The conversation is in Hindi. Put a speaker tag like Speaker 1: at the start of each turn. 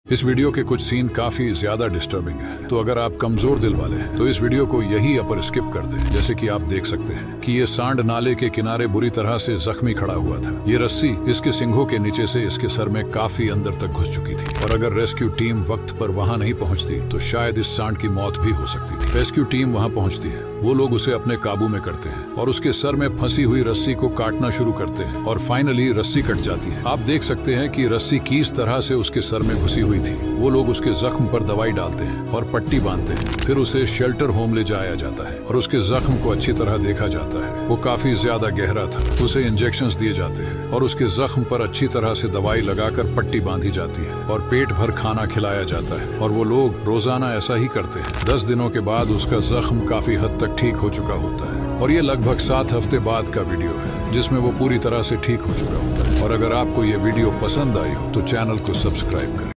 Speaker 1: इस वीडियो के कुछ सीन काफी ज्यादा डिस्टर्बिंग है, तो अगर आप कमजोर दिल वाले हैं तो इस वीडियो को यही अपर स्किप कर दें। जैसे कि आप देख सकते हैं कि ये सांड नाले के किनारे बुरी तरह से जख्मी खड़ा हुआ था। ये रस्सी इसके सिंघों के नीचे से इसके सर में काफी अंदर तक घुस चुकी थी और अगर रेस्क्यू टीम वक्त पर वहां नहीं पहुंचती तो शायद इस सांड की मौत भी हो सकती थी। रेस्क्यू टीम वहां पहुंचती है, वो लोग उसे अपने काबू में करते हैं और उसके सर में फंसी हुई रस्सी को काटना शुरू करते हैं और फाइनली रस्सी कट जाती है। आप देख सकते हैं कि रस्सी किस तरह से उसके सर में घुसी हुई थी। वो लोग उसके जख्म पर दवाई डालते हैं और पट्टी बांधते हैं, फिर उसे शेल्टर होम ले जाया जाता है और उसके जख्म को अच्छी तरह देखा जाता है। वो काफी ज्यादा गहरा था, उसे इंजेक्शंस दिए जाते हैं और उसके जख्म पर अच्छी तरह से दवाई लगाकर पट्टी बांधी जाती है और पेट भर खाना खिलाया जाता है और वो लोग रोजाना ऐसा ही करते हैं। 10 दिनों के बाद उसका जख्म काफी हद तक ठीक हो चुका होता है और ये लगभग 7 हफ्ते बाद का वीडियो है जिसमें वो पूरी तरह से ठीक हो चुका होता है। और अगर आपको ये वीडियो पसंद आई हो तो चैनल को सब्सक्राइब करें।